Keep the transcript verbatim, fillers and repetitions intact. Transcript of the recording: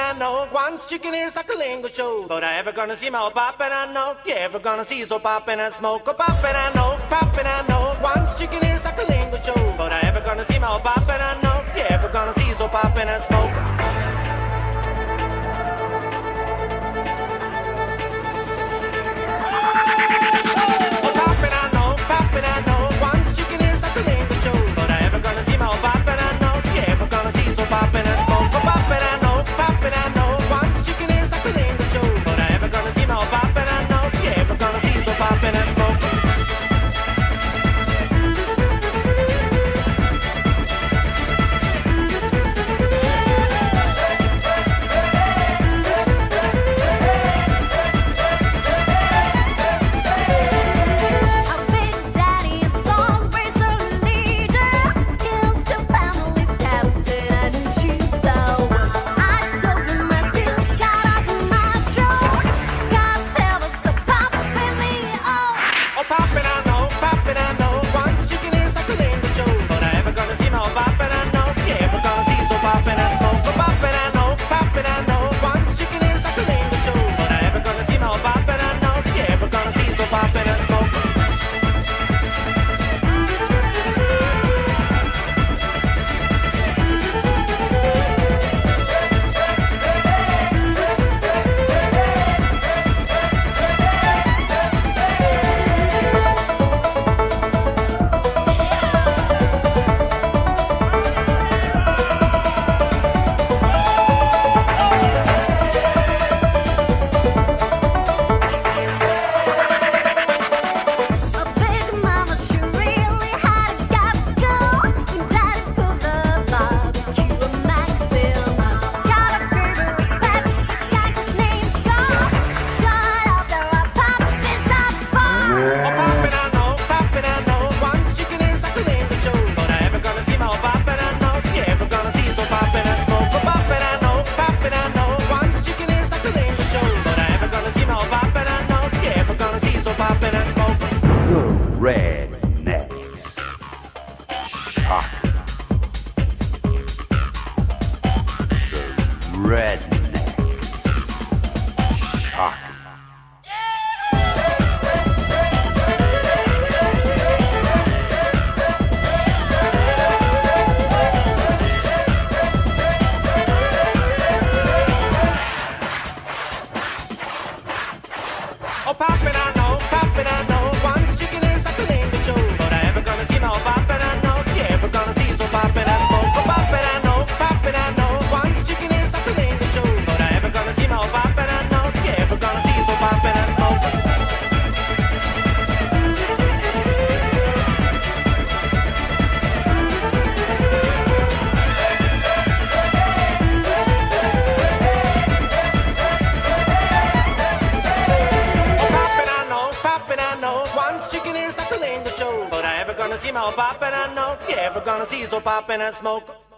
I know. One chicken ear suckling show. But I ever gonna see my poppin', I know. You ever gonna see so poppin' and smoke a poppin', I know. Poppin', I know. One chicken ear suckling show. But I ever gonna see my poppin', I know. You ever gonna see so poppin' and smoke. Rednecks. Shock. The Rednecks. Shock. Oh, poppin', I know, poppin', I know. One chicken is like a lingo show. But I ever gonna see no poppin', I know. You ever gonna see so poppin', I smoke. Oh, poppin', I know, poppin', I know. One chicken is like a lingo show. But I ever gonna see no poppin', I know. You ever gonna see so poppin', I smoke. Gonna see my poppin', I know. You ever gonna see so poppin' and smoke?